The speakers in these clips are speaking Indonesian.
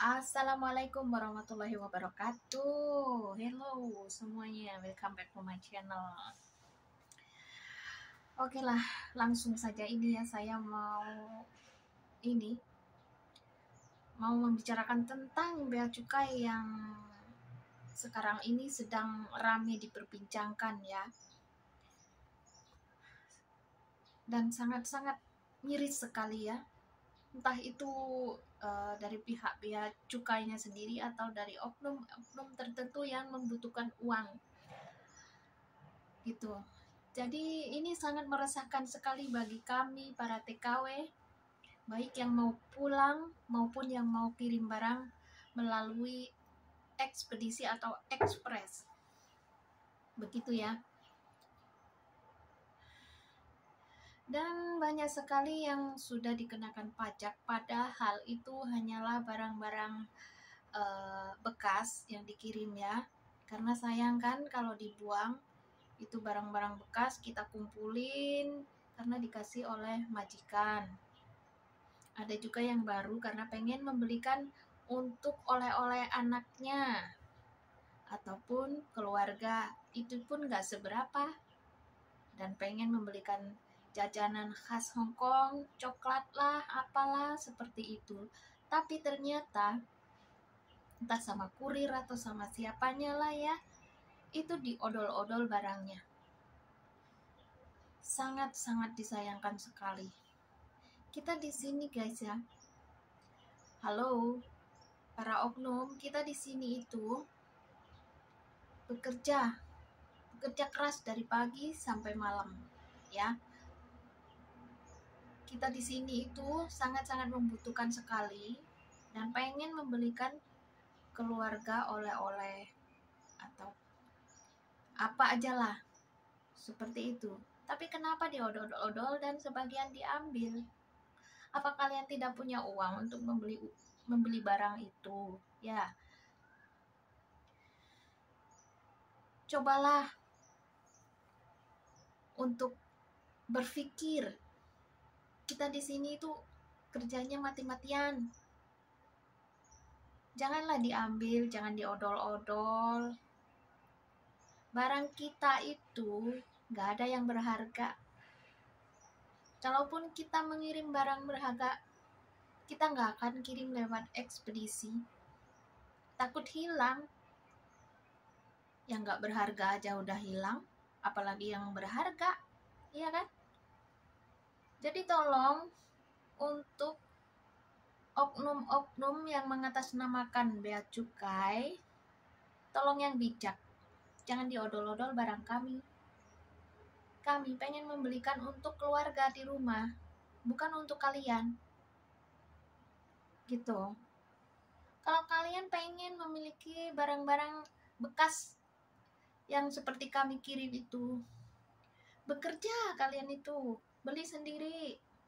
Assalamualaikum warahmatullahi wabarakatuh. Hello semuanya, welcome back to my channel. Oke lah, langsung saja ini ya, saya mau membicarakan tentang bea cukai yang sekarang ini sedang ramai diperbincangkan ya. Dan sangat-sangat miris sekali ya. Entah itu dari pihak bea cukainya sendiri atau dari oknum-oknum tertentu yang membutuhkan uang gitu. Jadi ini sangat meresahkan sekali bagi kami para TKW, baik yang mau pulang maupun yang mau kirim barang melalui ekspedisi atau ekspres, begitu ya. Dan banyak sekali yang sudah dikenakan pajak, padahal itu hanyalah barang-barang bekas yang dikirim ya. Karena sayang kan kalau dibuang, itu barang-barang bekas kita kumpulin karena dikasih oleh majikan. Ada juga yang baru karena pengen membelikan untuk oleh-oleh anaknya ataupun keluarga, itu pun gak seberapa, dan pengen membelikan jajanan khas Hongkong, coklat lah, apalah seperti itu. Tapi ternyata entah sama kurir atau sama siapanya lah ya, itu diodol-odol barangnya. Sangat-sangat disayangkan sekali. Kita di sini guys ya. Halo, para oknum, kita di sini itu bekerja keras dari pagi sampai malam ya. Kita di sini itu sangat-sangat membutuhkan sekali dan pengen membelikan keluarga oleh-oleh atau apa aja lah seperti itu. Tapi kenapa diodol-odol dan sebagian diambil? Apa kalian tidak punya uang untuk membeli barang itu? Ya, cobalah untuk berpikir. Kita di sini itu kerjanya mati-matian. Janganlah diambil, jangan diodol-odol. Barang kita itu gak ada yang berharga. Kalaupun kita mengirim barang berharga, kita gak akan kirim lewat ekspedisi. Takut hilang. Yang gak berharga aja udah hilang, apalagi yang berharga, iya kan? Jadi tolong untuk oknum-oknum yang mengatasnamakan bea cukai, tolong yang bijak. Jangan diodol-odol barang kami. Kami pengen membelikan untuk keluarga di rumah, bukan untuk kalian. Gitu. Kalau kalian pengen memiliki barang-barang bekas yang seperti kami kirim itu, bekerja kalian itu, beli sendiri.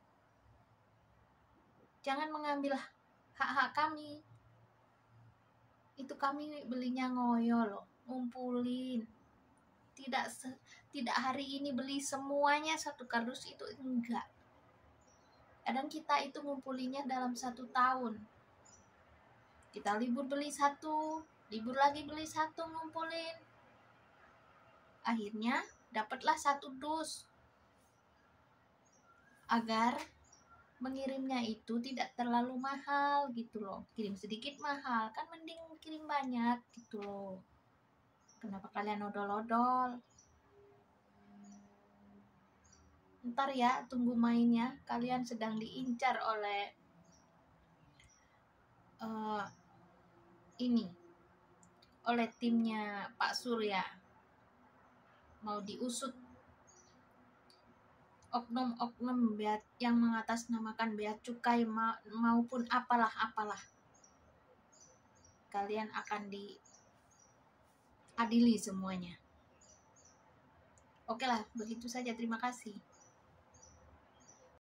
Jangan mengambil hak-hak kami. Itu kami belinya ngoyo loh, ngumpulin. Tidak hari ini beli semuanya satu kardus, itu enggak. Kadang kita itu ngumpulinnya dalam 1 tahun. Kita libur beli satu, libur lagi beli satu, ngumpulin. Akhirnya dapatlah 1 dus. Agar mengirimnya itu tidak terlalu mahal gitu loh. Kirim sedikit mahal, kan mending kirim banyak gitu loh. Kenapa kalian odol-odol? Ntar ya, tunggu mainnya. Kalian sedang diincar oleh oleh timnya Pak Surya. Mau diusut oknum-oknum yang mengatasnamakan bea cukai maupun apalah. Kalian akan diadili semuanya. Oke lah, begitu saja. Terima kasih.